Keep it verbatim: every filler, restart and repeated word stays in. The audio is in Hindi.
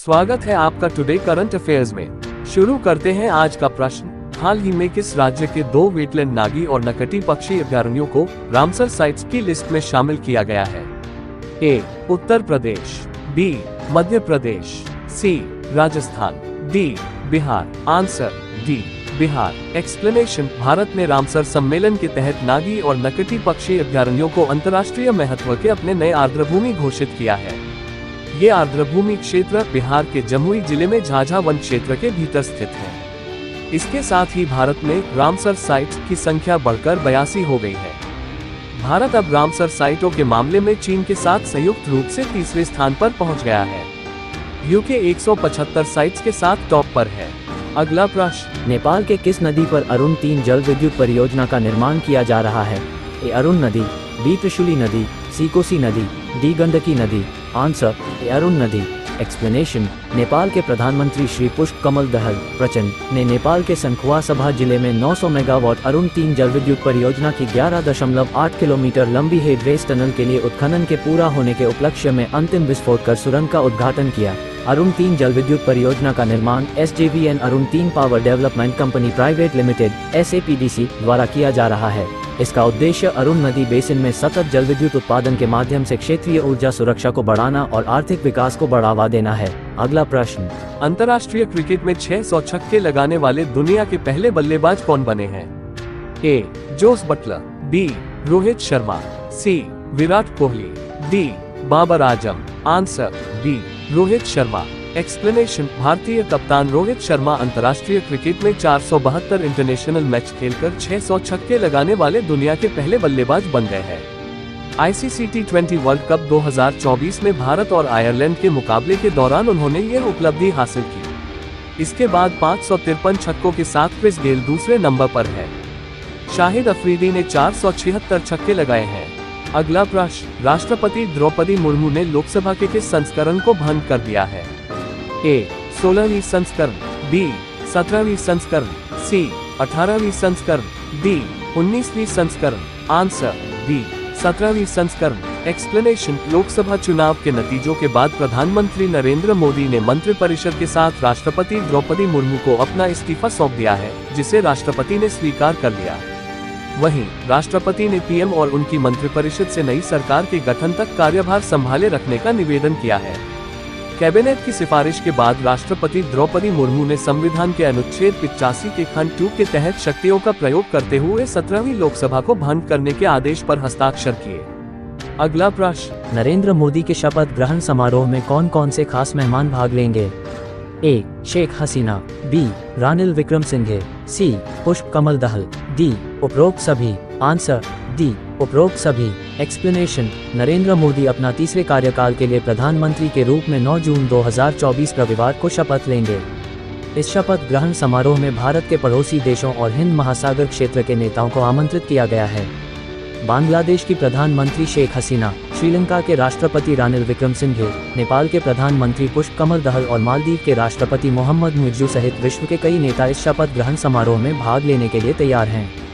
स्वागत है आपका टुडे करंट अफेयर्स में। शुरू करते हैं आज का प्रश्न। हाल ही में किस राज्य के दो वेटलैंड नागी और नकटी पक्षी अभयारण्यों को रामसर साइट्स की लिस्ट में शामिल किया गया है? A. Uttar Pradesh, B. Madhya Pradesh, C. Rajasthan, D. Bihar. Answer D. Bihar. Explanation. Bharat ने रामसर सम्मेलन के तहत नागी और नकटी पक्षी अभयारण्यों को अंतर्राष्ट्रीय महत्व के अपने नए आर्द्रभूमि घोषित किया है। ये आर्द्रभूमि क्षेत्र बिहार के जमुई जिले में झाझा वन क्षेत्र के भीतर स्थित है। इसके साथ ही भारत में रामसर साइट्स की संख्या बढ़कर बयासी हो गई है। भारत अब रामसर साइटों के मामले में चीन के साथ संयुक्त रूप से तीसरे स्थान पर पहुंच गया है। यूके एक सौ पचहत्तर साइट्स के साथ टॉप पर है। अगला प्रश्न। नेपाल के किस नदी पर अरुण तीन जल विद्युत परियोजना का निर्माण किया जा रहा है? ए. अरुण नदी, बी. त्रिशूली नदी, सी. कोसी नदी, डी. गंडकी नदी। Answer A. अरुण नदी। एक्सप्लेनेशन। नेपाल के प्रधानमंत्री श्री पुष्प कमल दहल प्रचंड ने नेपाल के सनखुआ सभा जिले में नौ सौ मेगावाट अरुण तीन जल विद्युत परियोजना की ग्यारह दशमलव आठ किलोमीटर लंबी हेड रेस टनल के लिए उत्खनन के पूरा होने के उपलक्ष्य में अंतिम विस्फोट कर सुरंग का उद्घाटन किया। अरुण तीन जल विद्युत परियोजना का निर्माण S J V N Arun तीन power development company private limited S A P D C द्वारा किया जा रहा है। इसका उद्देश्य अरुण नदी बेसिन में सतत जल विद्युत उत्पादन के माध्यम से क्षेत्रीय ऊर्जा सुरक्षा को बढ़ाना और आर्थिक विकास को बढ़ावा देना है। अगला प्रश्न। अंतर्राष्ट्रीय क्रिकेट में छह सौ छक्के लगाने वाले दुनिया के पहले बल्लेबाज कौन बने हैं? A. Jos Buttler, B. Rohit Sharma, C. Virat Kohli, D. Babar Azam. Answer B. Rohit Sharma. Explanation. भारतीय कप्तान रोहित शर्मा अंतर्राष्ट्रीय क्रिकेट में चार सौ बहत्तर इंटरनेशनल मैच खेलकर छह सौ छक्के लगाने वाले दुनिया के पहले बल्लेबाज बन गए हैं। I C C T twenty World Cup दो हज़ार चौबीस में भारत और आयरलैंड के मुकाबले के दौरान उन्होंने यह उपलब्धि हासिल की। इसके बाद पाँच सौ तिरपन छक्कों के साथ क्रिस गेल दूसरे नंबर पर है। शाहिद अफरीदी ने चार सौ छिहत्तर छक्के लगाए हैं। अगला प्रश्न। राष्ट्रपति द्रौपदी मुर्मू ने लोकसभा के किस संस्करण को भंग कर दिया है? ए. सोलहवीं संस्करण, बी. सत्रहवीं संस्करण, सी. अठारहवीं संस्करण, डी. उन्नीसवीं संस्करण। Answer B. सत्रहवीं संस्करण। एक्सप्लेनेशन। लोकसभा चुनाव के नतीजों के बाद प्रधानमंत्री नरेंद्र मोदी ने मंत्रिपरिषद के साथ राष्ट्रपति द्रौपदी मुर्मू को अपना इस्तीफा सौंप दिया है, जिसे राष्ट्रपति ने स्वीकार कर लिया। वहीं राष्ट्रपति ने पी एम और उनकी मंत्रिपरिषद से नई सरकार के गठन तक कार्यभार संभाले रखने का निवेदन किया है। कैबिनेट की सिफारिश के बाद राष्ट्रपति द्रौपदी मुर्मू ने संविधान के अनुच्छेद पिचासी के खंड टू के तहत शक्तियों का प्रयोग करते हुए सत्रहवीं लोकसभा को भंग करने के आदेश पर हस्ताक्षर किए। अगला प्रश्न। नरेंद्र मोदी के शपथ ग्रहण समारोह में कौन कौन से खास मेहमान भाग लेंगे? A. Sheikh Hasina, B. Ranil Wickremesinghe, C. Pushpa Kamal Dahal, D. उपरोक्त सभी। Answer D. उपरोक्त सभी। एक्सप्लेनेशन। नरेंद्र मोदी अपना तीसरे कार्यकाल के लिए प्रधानमंत्री के रूप में नौ जून दो हज़ार चौबीस रविवार को शपथ लेंगे। इस शपथ ग्रहण समारोह में भारत के पड़ोसी देशों और हिंद महासागर क्षेत्र के नेताओं को आमंत्रित किया गया है। बांग्लादेश की प्रधानमंत्री शेख हसीना, श्रीलंका के राष्ट्रपति रानिल विक्रमसिंघे, नेपाल के प्रधानमंत्री पुष्प कमल दहल और मालदीव के राष्ट्रपति मोहम्मद मुइज्जू सहित विश्व के कई नेता इस शपथ ग्रहण समारोह में भाग लेने के लिए तैयार हैं।